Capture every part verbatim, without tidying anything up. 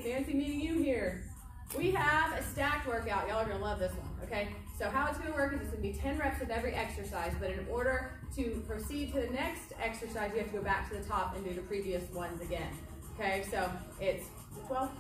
fancy meeting you here. We have a stacked workout. Y'all are gonna love this one, okay? So how it's gonna work is it's gonna be ten reps of every exercise, but in order to proceed to the next exercise, you have to go back to the top and do the previous ones again. Okay, so it's twelve?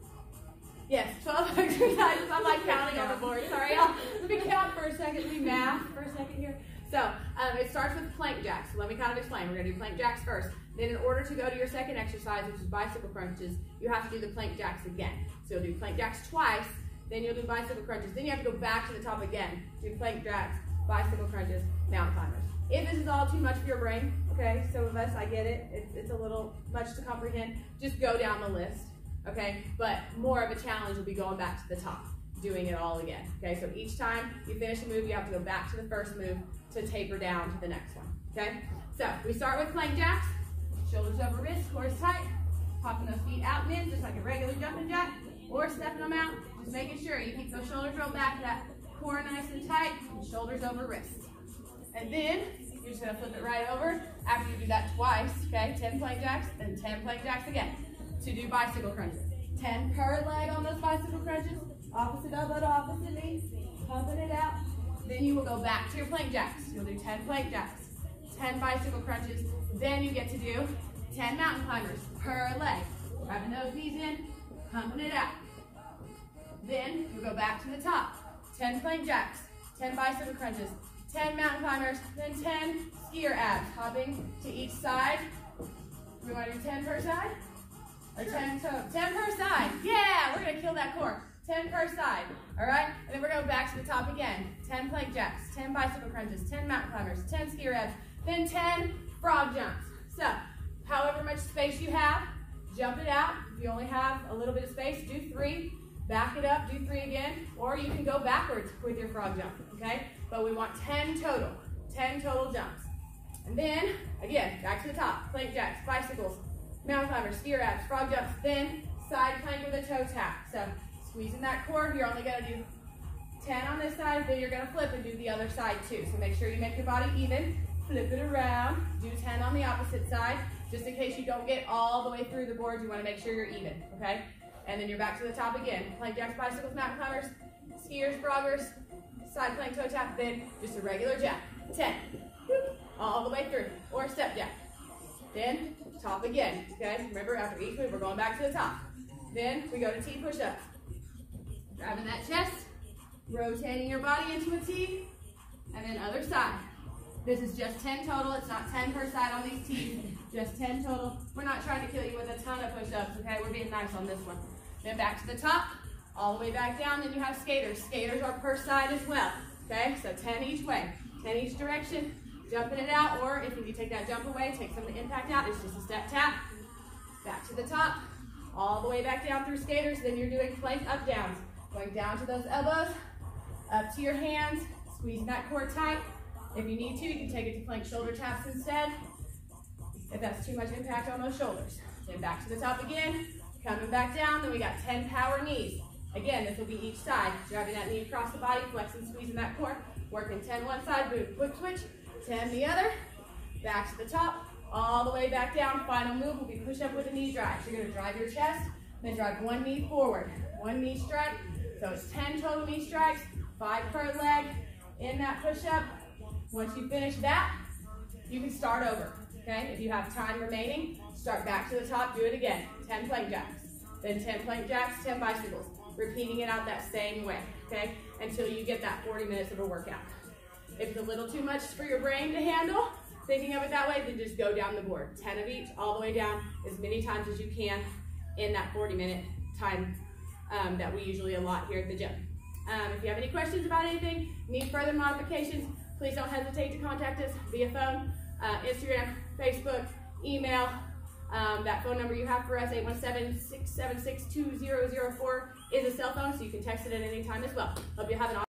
Yes, twelve exercises. I'm like counting on the board. Sorry, y'all. Let me count for a second. Let me math for a second here. So um, it starts with plank jacks. So let me kind of explain. We're gonna do plank jacks first. Then in order to go to your second exercise, which is bicycle crunches, you have to do the plank jacks again. So you'll do plank jacks twice, then you'll do bicycle crunches. Then you have to go back to the top again. Do plank jacks, bicycle crunches, mountain climbers. If this is all too much for your brain, okay, some of us, I get it, it's, it's a little much to comprehend, just go down the list, okay? But more of a challenge will be going back to the top, doing it all again, okay? So each time you finish a move, you have to go back to the first move to taper down to the next one, okay? So we start with plank jacks, shoulders over wrists, core is tight, popping those feet out and in, just like a regular jumping jack, or stepping them out, just making sure you keep those shoulders rolled back, that core nice and tight, and shoulders over wrists. And then you're just gonna flip it right over after you do that twice, okay? ten plank jacks, then ten plank jacks again to do bicycle crunches. ten per leg on those bicycle crunches, opposite elbow to opposite knee, pumping it out. Then you will go back to your plank jacks. You'll do ten plank jacks, ten bicycle crunches. Then you get to do ten mountain climbers per leg. Grabbing those knees in, pumping it out. Then you go back to the top. ten plank jacks, ten bicycle crunches, ten mountain climbers, then ten skier abs, hopping to each side. We want to do ten per side? Or ten, so ten per side. Yeah, we're gonna kill that core. ten per side, all right? And then we're going back to the top again. ten plank jacks, ten bicycle crunches, ten mountain climbers, ten skier abs, then ten frog jumps. So, however much space you have, jump it out. If you only have a little bit of space, do three. Back it up, do three again, or you can go backwards with your frog jump, okay? But we want ten total, ten total jumps. And then, again, back to the top, plank jacks, bicycles, mountain climbers, skier abs, frog jumps, then side plank with a toe tap. So squeezing that core, you're only gonna do ten on this side, then you're gonna flip and do the other side too. So make sure you make your body even, flip it around, do ten on the opposite side, just in case you don't get all the way through the board, you wanna make sure you're even, okay? And then you're back to the top again. Plank jacks, bicycles, mountain climbers, skiers, froggers, side plank, toe tap, then just a regular jack. ten, all the way through, or step jack. Then top again, okay? Remember, after each move, we're going back to the top. Then we go to T push-ups. Grabbing that chest, rotating your body into a T, and then other side. This is just ten total. It's not ten per side on these T's, just ten total. We're not trying to kill you with a ton of push-ups, okay? We're being nice on this one. Then back to the top, all the way back down, then you have skaters. Skaters are per side as well, okay? So ten each way, ten each direction, jumping it out, or if you take that jump away, take some of the impact out, it's just a step tap. Back to the top, all the way back down through skaters, then you're doing plank up downs. Going down to those elbows, up to your hands, squeezing that core tight. If you need to, you can take it to plank shoulder taps instead, if that's too much impact on those shoulders. Then back to the top again, coming back down, then we got ten power knees. Again, this will be each side, driving that knee across the body, flexing, squeezing that core, working ten one side, boom, quick switch, ten the other, back to the top, all the way back down. Final move will be push up with a knee drive. So you're gonna drive your chest, then drive one knee forward, one knee strike. So it's ten total knee strikes, five per leg in that push up. Once you finish that, you can start over, okay? If you have time remaining, start back to the top, do it again. ten plank jacks, then ten plank jacks, ten bicycles. Repeating it out that same way, okay? Until you get that forty minutes of a workout. If it's a little too much for your brain to handle, thinking of it that way, then just go down the board. ten of each, all the way down, as many times as you can in that forty minute time um, that we usually allot here at the gym. Um, if you have any questions about anything, need further modifications, please don't hesitate to contact us via phone, uh, Instagram, Facebook, email. Um, that phone number you have for us, eight one seven, six seven six, two zero zero four, is a cell phone, so you can text it at any time as well. Hope you have an awesome